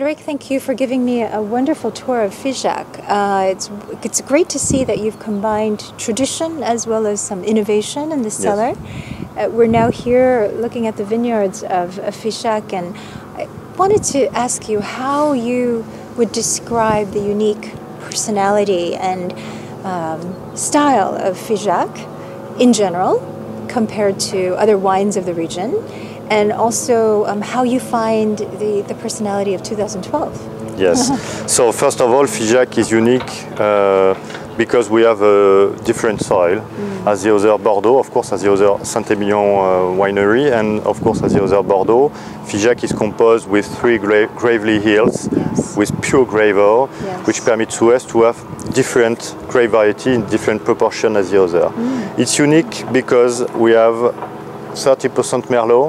Frederic, thank you for giving me a wonderful tour of Figeac. It's great to see that you've combined tradition as well as some innovation in the cellar. Yes. We're now here looking at the vineyards of Figeac, and I wanted to ask you how you would describe the unique personality and style of Figeac in general compared to other wines of the region, and also how you find the personality of 2012. Yes. So first of all, Figeac is unique because we have a different soil as the other Bordeaux, of course, as the other Saint-Emilion winery, and of course as the other Bordeaux. Figeac is composed with 3 gravelly hills with pure gravel, which permits to us to have different grape variety in different proportion as the other. It's unique because we have 30% Merlot,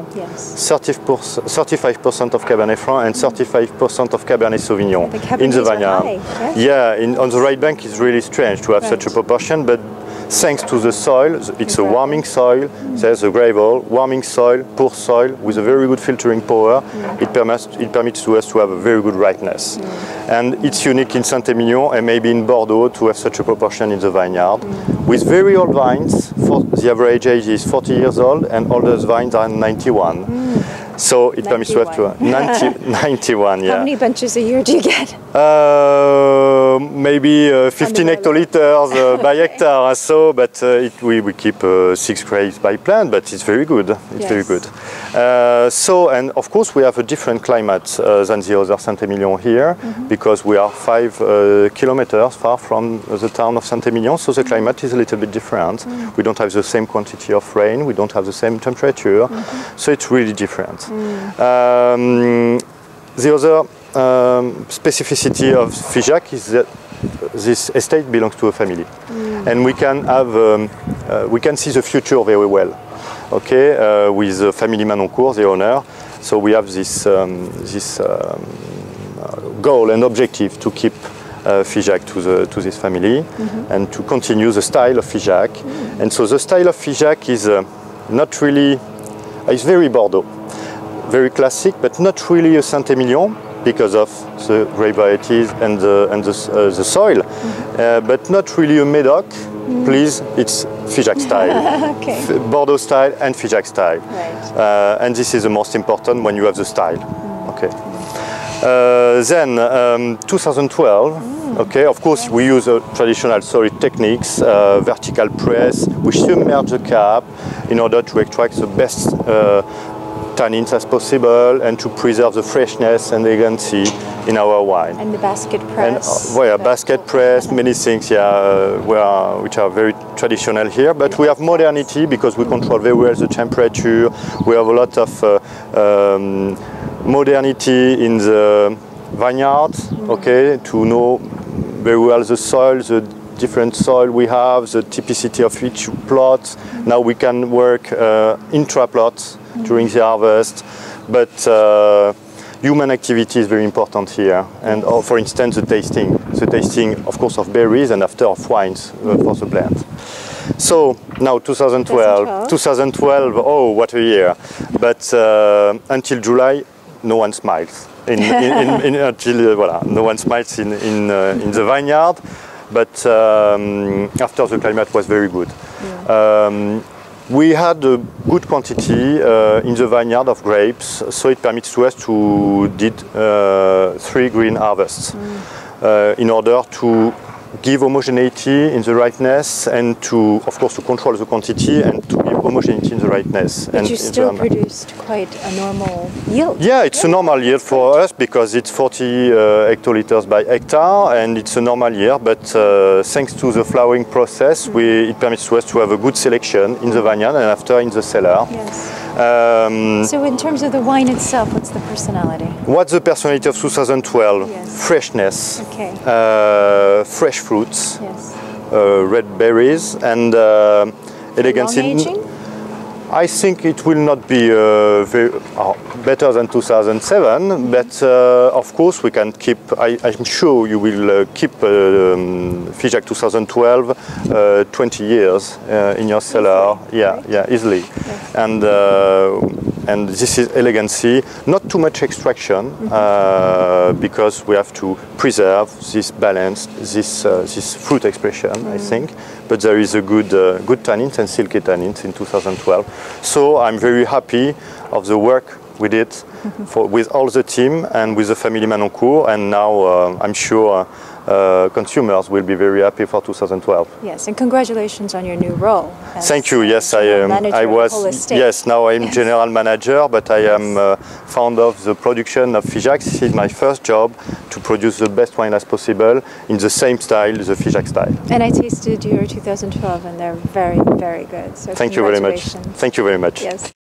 35% of Cabernet Franc, and 35% of Cabernet Sauvignon in the vineyard. On the right bank it's really strange to have such a proportion, but thanks to the soil, it's a warming soil, there's a gravel, warming soil, poor soil, with a very good filtering power. It permits to us to have a very good ripeness. And it's unique in Saint-Emilion and maybe in Bordeaux to have such a proportion in the vineyard. With very old vines, the average age is 40 years old, and oldest vines are 91. So it permits to have to 91, yeah. How many bunches a year do you get? Maybe 15 hectoliters by hectare or so, but we keep 6 grapes by plant, but it's very good. It's very good. And of course we have a different climate than the other Saint-Emilion here, because we are 5 kilometers far from the town of Saint-Emilion, so the climate is a little bit different. We don't have the same quantity of rain, we don't have the same temperature, so it's really different. The other specificity of Figeac is that this estate belongs to a family, and we can have we can see the future very well. Okay, with family Manoncourt, the owner. So we have this goal and objective to keep Figeac to this family and to continue the style of Figeac. And so the style of Figeac is not really, it's very Bordeaux. Very classic, but not really a Saint-Emilion because of the grape varieties and the soil, but not really a Médoc. Please, it's Figeac style, Bordeaux style and Figeac style, and this is the most important when you have the style. Okay. Then 2012. Okay, of course we use traditional solid techniques, vertical press. We submerge the cap in order to extract the best tannins as possible and to preserve the freshness and elegancy in our wine. And the basket press. And, basket press, many things, which are very traditional here. But we have modernity because we control very well the temperature. We have a lot of modernity in the vineyard, okay, to know very well the soil, the different soil we have, the typicity of each plot. Now we can work intra-plot during the harvest, but human activity is very important here. And for instance, the tasting, of course, of berries and after of wines for the blend. So now 2012, oh, what a year! But until July, no one smiles. No one smiles in the vineyard. But after the climate was very good. We had a good quantity in the vineyard of grapes, so it permits to us to did 3 green harvests in order to give homogeneity in the ripeness and to, of course, to control the quantity and to give homogeneity in the ripeness. But you still produced quite a normal yield. Yeah, it's a normal yield for us because it's 40 hectoliters by hectare, and it's a normal year. But thanks to the flowering process, it permits to us to have a good selection in the vineyard and after in the cellar. So in terms of the wine itself, what's the personality? What's the personality of 2012? Freshness, fresh fruits, red berries, and elegancy. Long aging? I think it will not be better than 2007, but of course we can keep, I'm sure you will keep Figeac 2012 20 years in your cellar, easily. And and this is elegancy, not too much extraction, because we have to preserve this balance, this fruit expression, I think. But there is a good tannins and silky tannins in 2012. So I'm very happy of the work we did with all the team and with the family Manoncourt, and now I'm sure consumers will be very happy for 2012. Yes, and congratulations on your new role. Thank you. Yes, I was. Yes, now I'm general manager, but I am fond of the production of Figeac. This is my first job to produce the best wine as possible in the same style, the Figeac style. And I tasted your 2012, and they're very, very good. So thank you very much. Thank you very much. Yes.